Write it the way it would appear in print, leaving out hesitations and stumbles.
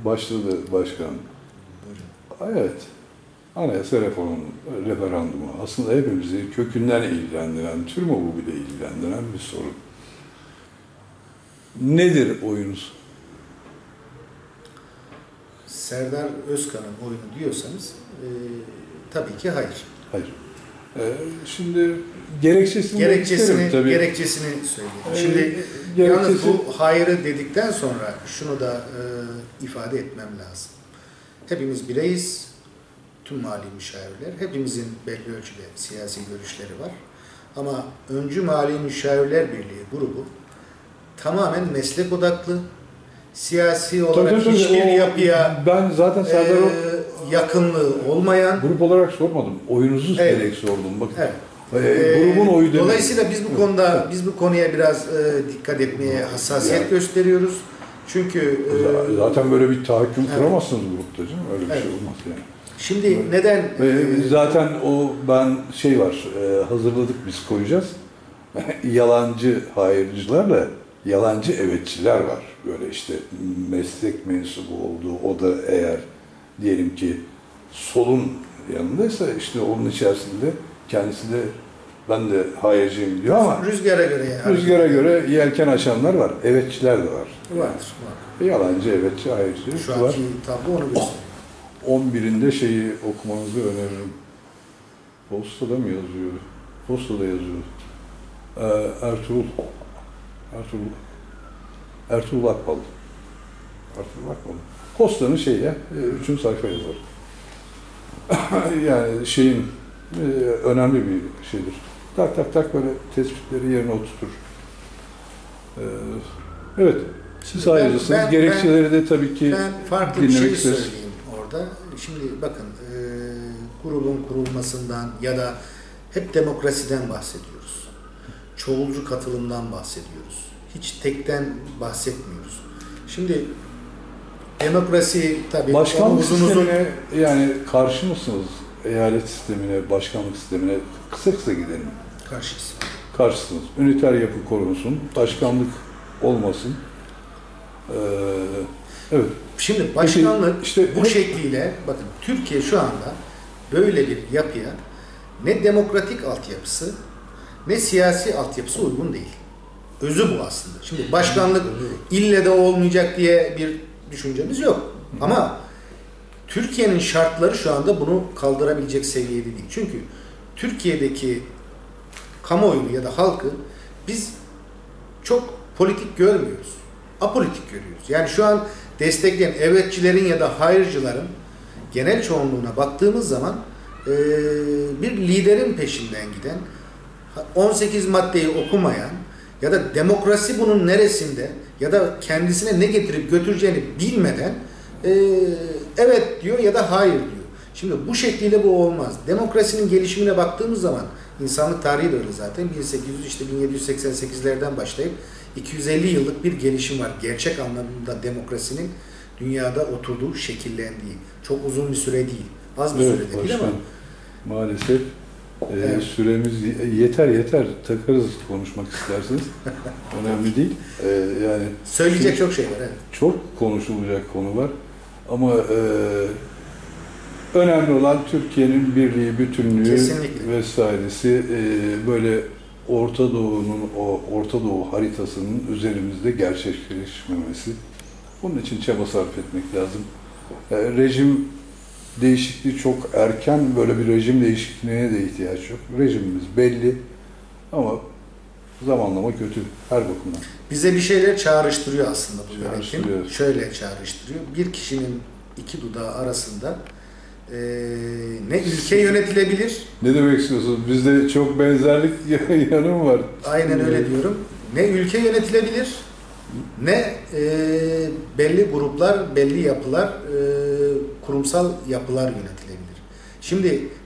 Başladı başkan. Evet. Anayasa reformu, referandumu aslında hepimizi kökünden ilgilendiren, TÜRMOB'u bile ilgilendiren bir sorun. Nedir oyunuz? Serdar Özkan'ın oyunu diyorsanız tabii ki hayır. Hayır. Şimdi gerekçesini tabii. Gerekçesini söyleyeyim. Şimdi yalnız bu hayırı dedikten sonra şunu da ifade etmem lazım. Hepimiz bireyiz, tüm mali müşavirler, hepimizin belli ölçüde siyasi görüşleri var. Ama Öncü Mali Müşavirler Birliği grubu tamamen meslek odaklı, siyasi olarak tabii, hiçbir yapıya ben zaten Serdar yakınlığı olmayan grup olarak sormadım. Oyunuzu gerek sordum. Bakın. Evet. Grubun oyu demek. Dolayısıyla biz bu konuya biraz dikkat etmeye hassasiyet gösteriyoruz. Çünkü zaten böyle bir tahakküm kuramazsınız grupta canım. Öyle bir şey olmaz yani. Şimdi neden? Zaten ben var, hazırladık biz koyacağız. Yalancı hayırcılarla yalancı evetçiler var. Böyle işte meslek mensubu olduğu, o da eğer diyelim ki solun yanındaysa işte onun içerisinde kendisi de ben de hayırcıyım diyor ama rüzgara göre yani. Rüzgara göre yelken açanlar var, evetçiler de var. Vardır. Yalancı, evetçi, hayırcı şu anki tablo onu gösteriyor. 11'inde şeyi okumanızı öneririm. Postada mı yazıyor? Postada yazıyor. Ertuğrul Akbal. Posta'nın 3. sayfa yazar. Yani önemli bir şeydir. Tak böyle tespitleri yerine oturtur. Evet, siz hayırcısınız. Gerekçeleri de tabii ki ben farklı bir şey söyleyeyim orada. Şimdi bakın, grubun kurulmasından ya da hep demokrasiden bahsediyoruz. Çoğulcu katılımdan bahsediyoruz. Hiç tekten bahsetmiyoruz. Şimdi demokrasi tabii başkanlık sistemine yani karşı mısınız? Eyalet sistemine, başkanlık sistemine kısa gidelim. Karşıyız. Karşısınız. Üniter yapı korunsun, başkanlık olmasın. Evet. Şimdi başkanlık bu şekliyle, bakın Türkiye şu anda böyle bir yapıya ne demokratik altyapısı ne siyasi altyapısı uygun değil. Özü bu aslında. Şimdi başkanlık ille de olmayacak diye bir düşüncemiz yok. Ama Türkiye'nin şartları şu anda bunu kaldırabilecek seviyede değil. Çünkü Türkiye'deki kamuoyunu ya da halkı biz çok politik görmüyoruz. Apolitik görüyoruz. Yani şu an destekleyen evetçilerin ya da hayırcıların genel çoğunluğuna baktığımız zaman bir liderin peşinden giden, 18 maddeyi okumayan ya da demokrasi bunun neresinde ya da kendisine ne getirip götüreceğini bilmeden evet diyor ya da hayır diyor. Şimdi bu şekliyle bu olmaz. Demokrasinin gelişimine baktığımız zaman, insanlık tarihi de öyle zaten, 1788'lerden başlayıp 250 yıllık bir gelişim var. Gerçek anlamda demokrasinin dünyada oturduğu, şekillendiği. Çok uzun bir süre değil. Az bir sürede değil ama. Maalesef süremiz yeter. Takarız konuşmak isterseniz. Önemli değil. Yani söyleyecek çok şey var. Evet. Çok konuşulacak konu var. Ama önemli olan Türkiye'nin birliği, bütünlüğü vesairesi. Böyle Orta Doğu haritasının üzerimizde gerçekleşmemesi. Bunun için çaba sarf etmek lazım. Rejim değişikliği çok erken, böyle bir rejim değişikliğine de ihtiyaç yok. Rejimimiz belli ama zamanlama kötü her bakımdan. Bize bir şeyler çağrıştırıyor aslında bu yönetim. Şöyle çağrıştırıyor. Bir kişinin iki dudağı arasında ne ülke yönetilebilir. Ne demek istiyorsunuz? Bizde çok benzerlik yanım var. Aynen öyle diyorum. Ne ülke yönetilebilir, ne belli gruplar, belli yapılar, kurumsal yapılar yönetilebilir. Şimdi